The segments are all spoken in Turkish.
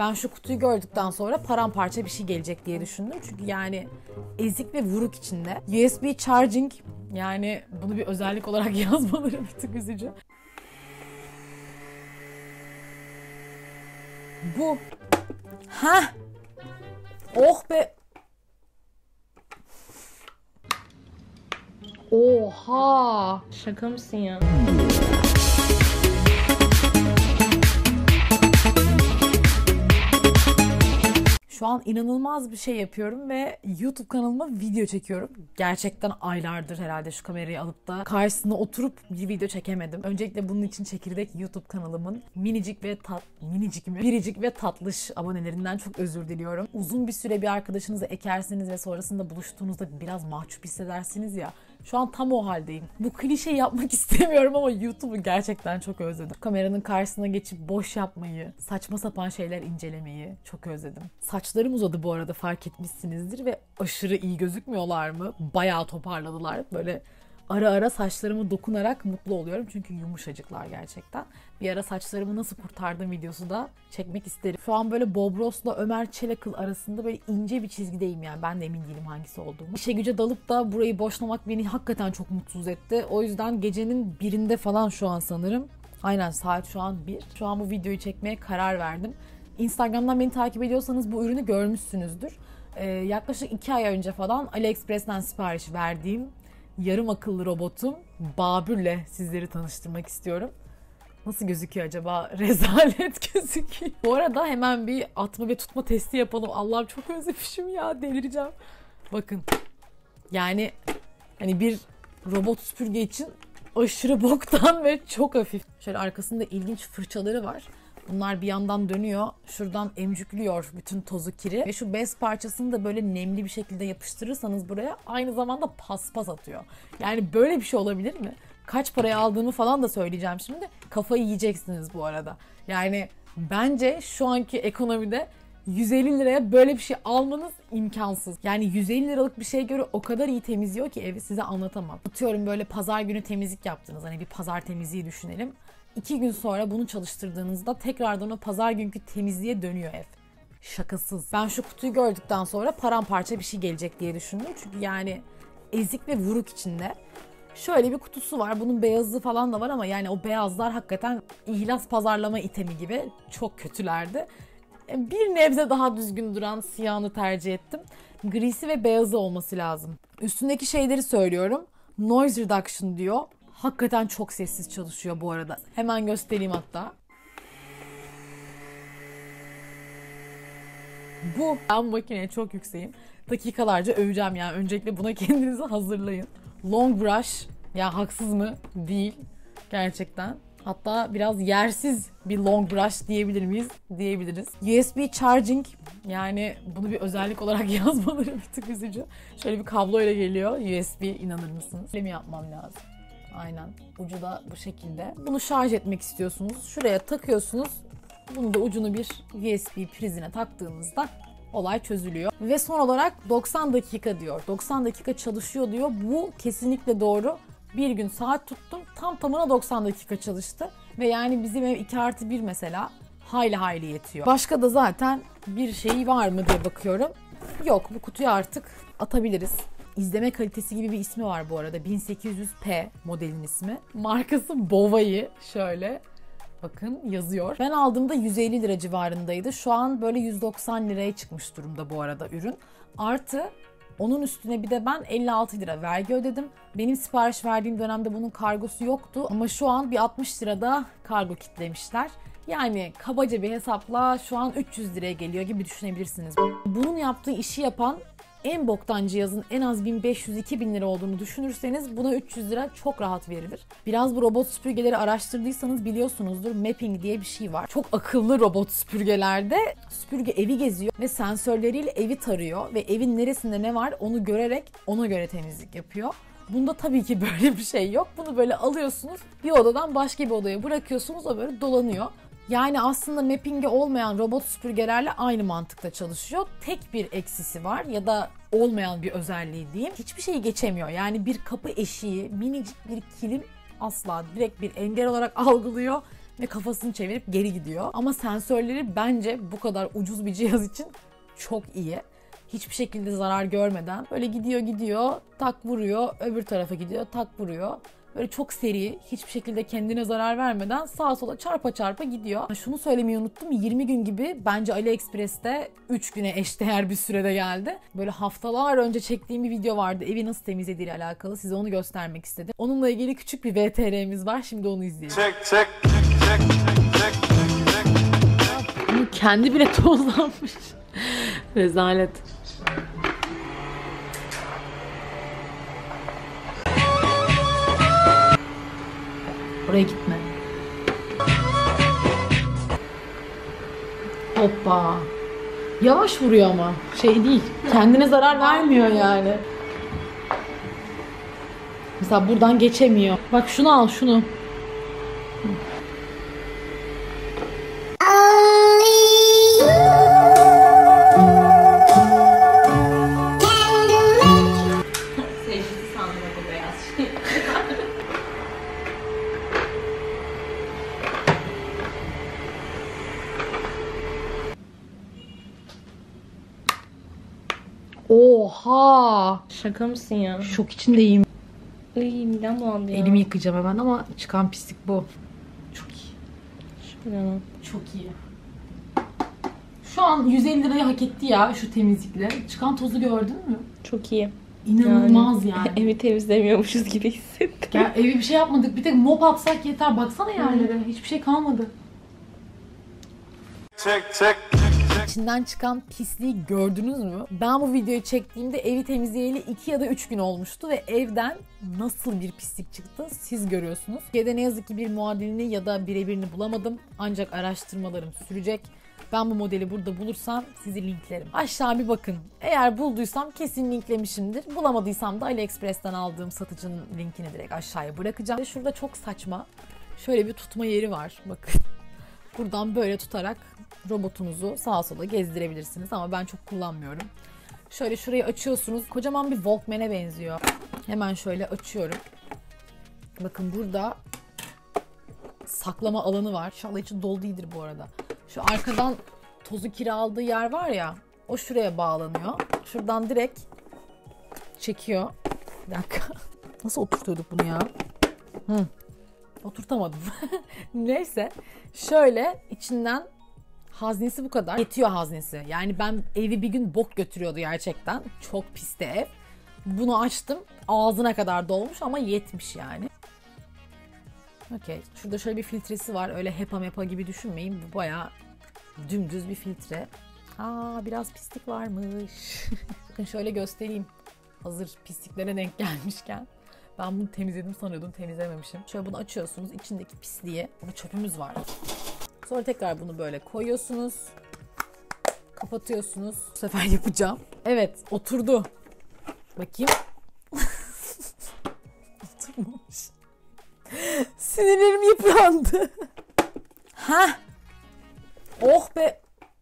Ben şu kutuyu gördükten sonra paramparça bir şey gelecek diye düşündüm. Çünkü yani ezik ve vuruk içinde. USB charging, yani bunu bir özellik olarak yazmaları bir tık üzücü. Bu. Heh. Oh be. Oha. Şaka mısın ya? Şu an inanılmaz bir şey yapıyorum ve YouTube kanalıma video çekiyorum. Gerçekten aylardır herhalde şu kamerayı alıp da karşısına oturup bir video çekemedim. Öncelikle bunun için çekirdek YouTube kanalımın biricik ve tatlış abonelerinden çok özür diliyorum. Uzun bir süre bir arkadaşınızı ekersiniz ve sonrasında buluştuğunuzda biraz mahcup hissedersiniz ya. Şu an tam o haldeyim. Bu klişeyi yapmak istemiyorum ama YouTube'u gerçekten çok özledim. Kameranın karşısına geçip boş yapmayı, saçma sapan şeyler incelemeyi çok özledim. Saçlarım uzadı bu arada, fark etmişsinizdir ve aşırı iyi gözükmüyorlar mı? Bayağı toparladılar. Böyle ara ara saçlarımı dokunarak mutlu oluyorum çünkü yumuşacıklar gerçekten. Bir ara saçlarımı nasıl kurtardım videosu da çekmek isterim. Şu an böyle Bob Ross'la Ömer Çelakıl arasında böyle ince bir çizgideyim yani. Ben de emin değilim hangisi olduğumu. İşe güce dalıp da burayı boşlamak beni hakikaten çok mutsuz etti. O yüzden gecenin 1'inde falan şu an sanırım. Aynen, saat şu an 1. Şu an bu videoyu çekmeye karar verdim. Instagram'dan beni takip ediyorsanız bu ürünü görmüşsünüzdür. Yaklaşık 2 ay önce falan AliExpress'ten sipariş verdiğim yarım akıllı robotum Babür'le sizleri tanıştırmak istiyorum. Nasıl gözüküyor acaba? Rezalet gözüküyor. Bu arada hemen bir atma ve tutma testi yapalım. Allah'ım çok özlemişim ya, delireceğim. Bakın. Yani hani bir robot süpürge için aşırı boktan ve çok hafif. Şöyle arkasında ilginç fırçaları var. Bunlar bir yandan dönüyor. Şuradan emcükliyor bütün tozu, kiri. Ve şu bez parçasını da böyle nemli bir şekilde yapıştırırsanız buraya aynı zamanda paspas atıyor. Yani böyle bir şey olabilir mi? Kaç paraya aldığımı falan da söyleyeceğim şimdi. Kafayı yiyeceksiniz bu arada. Yani bence şu anki ekonomide 150 liraya böyle bir şey almanız imkansız. Yani 150 liralık bir şeye göre o kadar iyi temizliyor ki evi, size anlatamam. Atıyorum böyle pazar günü temizlik yaptınız. Hani bir pazar temizliği düşünelim. 2 gün sonra bunu çalıştırdığınızda tekrardan o pazar günkü temizliğe dönüyor ev. Şakasız. Ben şu kutuyu gördükten sonra paramparça bir şey gelecek diye düşündüm. Çünkü yani ezik ve vuruk içinde. Şöyle bir kutusu var. Bunun beyazı falan da var ama yani o beyazlar hakikaten ihlas pazarlama itemi gibi çok kötülerdi. Bir nebze daha düzgün duran siyahını tercih ettim. Grisi ve beyazı olması lazım. Üstündeki şeyleri söylüyorum. Noise reduction diyor. Hakikaten çok sessiz çalışıyor bu arada. Hemen göstereyim hatta. Ben makineye çok yükseğim. Dakikalarca öveceğim yani. Öncelikle buna kendinizi hazırlayın. Long brush. Ya haksız mı? Değil. Gerçekten. Hatta biraz yersiz bir long brush diyebilir miyiz? Diyebiliriz. USB charging. Yani bunu bir özellik olarak yazmaları bir tık üzücü. Şöyle bir kabloyla geliyor. USB, inanır mısınız? Öyle mi yapmam lazım? Aynen. Ucu da bu şekilde. Bunu şarj etmek istiyorsunuz. Şuraya takıyorsunuz. Bunu da ucunu bir USB prizine taktığınızda olay çözülüyor. Ve son olarak 90 dakika diyor. 90 dakika çalışıyor diyor. Bu kesinlikle doğru. Bir gün saat tuttum. Tam tamına 90 dakika çalıştı. Ve yani bizim ev 2+1 mesela hayli yetiyor. Başka da zaten bir şey var mı diye bakıyorum. Yok, bu kutuyu artık atabiliriz. İzleme kalitesi gibi bir ismi var bu arada. 1800p modelin ismi. Markası Bova'yı şöyle bakın yazıyor. Ben aldığımda 150 lira civarındaydı. Şu an böyle 190 liraya çıkmış durumda bu arada ürün. Artı onun üstüne bir de ben 56 lira vergi ödedim. Benim sipariş verdiğim dönemde bunun kargosu yoktu. Ama şu an bir 60 lirada kargo kitlemişler. Yani kabaca bir hesapla şu an 300 liraya geliyor gibi düşünebilirsiniz. Bunun yaptığı işi yapan en boktan cihazın en az 1500-2000 lira olduğunu düşünürseniz buna 300 lira çok rahat verilir. Biraz bu robot süpürgeleri araştırdıysanız biliyorsunuzdur, mapping diye bir şey var. Çok akıllı robot süpürgelerde süpürge evi geziyor ve sensörleriyle evi tarıyor ve evin neresinde ne var onu görerek ona göre temizlik yapıyor. Bunda tabii ki böyle bir şey yok. Bunu böyle alıyorsunuz, bir odadan başka bir odaya bırakıyorsunuz, o böyle dolanıyor. Yani aslında mapping'i olmayan robot süpürgelerle aynı mantıkta çalışıyor. Tek bir eksisi var ya da olmayan bir özelliği diyeyim. Hiçbir şeyi geçemiyor. Yani bir kapı eşiği, minicik bir kilim asla, direkt bir engel olarak algılıyor ve kafasını çevirip geri gidiyor. Ama sensörleri bence bu kadar ucuz bir cihaz için çok iyi. Hiçbir şekilde zarar görmeden böyle gidiyor, tak vuruyor, öbür tarafa gidiyor, tak vuruyor. Böyle çok seri, hiçbir şekilde kendine zarar vermeden sağa sola çarpa gidiyor. Şunu söylemeyi unuttum, 20 gün gibi bence AliExpress'te 3 güne eşdeğer bir sürede geldi. Böyle haftalar önce çektiğim bir video vardı, evi nasıl temizlediğiyle alakalı, size onu göstermek istedim. Onunla ilgili küçük bir VTR'miz var, şimdi onu izleyelim. Çek. Kendi bile tozlanmış. Rezalet. Oraya gitme. Hoppa. Yavaş vuruyor ama. Şey değil. Kendine zarar vermiyor yani. Mesela buradan geçemiyor. Bak şunu al, şunu. Oha! Şaka mısın ya? Şok içindeyim. Iy, midem bulandı ya. Elimi yıkayacağım hemen ama çıkan pislik bu. Çok iyi. Şöyle. Çok iyi. Şu an 150 lirayı hak etti ya şu temizlikle. Çıkan tozu gördün mü? Çok iyi. İnanılmaz yani. Evi temizlemiyormuşuz gibi hissettim. Ya evi bir şey yapmadık. Bir tek mop atsak yeter. Baksana yerlere. Hiçbir şey kalmadı. Çek. İçinden çıkan pisliği gördünüz mü? Ben bu videoyu çektiğimde evi temizleyeli 2 ya da 3 gün olmuştu ve evden nasıl bir pislik çıktı siz görüyorsunuz. Türkiye'de ne yazık ki bir muadilini ya da birebirini bulamadım. Ancak araştırmalarım sürecek. Ben bu modeli burada bulursam sizi linklerim. Aşağı bir bakın. Eğer bulduysam kesin linklemişimdir. Bulamadıysam da AliExpress'ten aldığım satıcının linkini direkt aşağıya bırakacağım. Şurada çok saçma. Şöyle bir tutma yeri var. Bakın. Buradan böyle tutarak robotunuzu sağa sola gezdirebilirsiniz ama ben çok kullanmıyorum. Şöyle şurayı açıyorsunuz. Kocaman bir Walkman'e benziyor. Hemen şöyle açıyorum. Bakın burada saklama alanı var. İnşallah içi dolu değildir bu arada. Şu arkadan tozu kiri aldığı yer var ya, o şuraya bağlanıyor. Şuradan direkt çekiyor. Bir dakika. Nasıl oturtuyorduk bunu ya? Oturtamadım. Neyse. Şöyle içinden haznesi bu kadar. Yetiyor haznesi. Yani ben evi bir gün bok götürüyordu gerçekten. Çok pisti ev. Bunu açtım. Ağzına kadar dolmuş ama yetmiş yani. Okey. Şurada şöyle bir filtresi var. Öyle hepa mepa gibi düşünmeyin. Bu bayağı dümdüz bir filtre. Biraz pislik varmış. Bakın şöyle göstereyim. Hazır pisliklere denk gelmişken. Ben bunu temizledim sanıyordum. Temizlememişim. Şöyle bunu açıyorsunuz. İçindeki pisliği. Burada çöpümüz var. Sonra tekrar bunu böyle koyuyorsunuz. Kapatıyorsunuz. Bu sefer yapacağım. Evet. Oturdu. Bakayım. Oturmamış. Sinirlerim yıprandı. Oh be.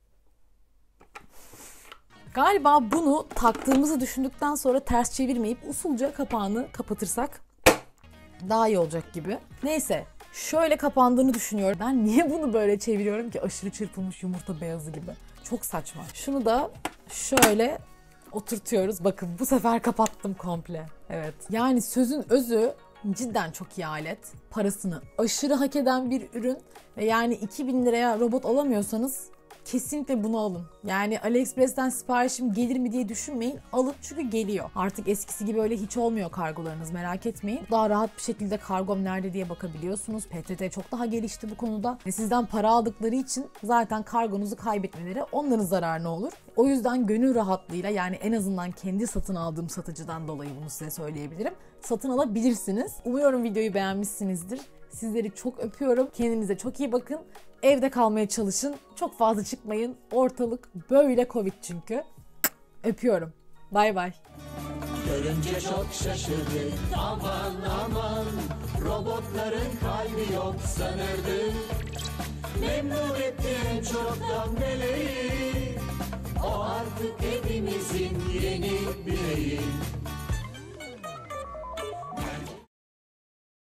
Galiba bunu taktığımızı düşündükten sonra ters çevirmeyip usulca kapağını kapatırsak daha iyi olacak gibi. Neyse, şöyle kapandığını düşünüyorum. Ben niye bunu böyle çeviriyorum ki? Aşırı çırpılmış yumurta beyazı gibi. Çok saçma. Şunu da şöyle oturtuyoruz. Bakın bu sefer kapattım komple. Evet. Yani sözün özü, cidden çok iyi alet. Parasını aşırı hak eden bir ürün. Ve yani 2000 liraya robot alamıyorsanız kesinlikle bunu alın. Yani AliExpress'ten siparişim gelir mi diye düşünmeyin. Alın çünkü geliyor. Artık eskisi gibi öyle hiç olmuyor kargolarınız, merak etmeyin. Daha rahat bir şekilde kargom nerede diye bakabiliyorsunuz. PTT çok daha gelişti bu konuda. Ve sizden para aldıkları için zaten kargonuzu kaybetmeleri onların zararına olur. O yüzden gönül rahatlığıyla, yani en azından kendi satın aldığım satıcıdan dolayı bunu size söyleyebilirim. Satın alabilirsiniz. Umuyorum videoyu beğenmişsinizdir. Sizleri çok öpüyorum. Kendinize çok iyi bakın. Evde kalmaya çalışın. Çok fazla çıkmayın. Ortalık böyle Covid çünkü. Öpüyorum. Bay bay. Görünce çok şaşırdık. Aman robotların kalbi yok sanırdık. Memnun etti en çoktan meleği. O artık hepimizin yeni bireyi.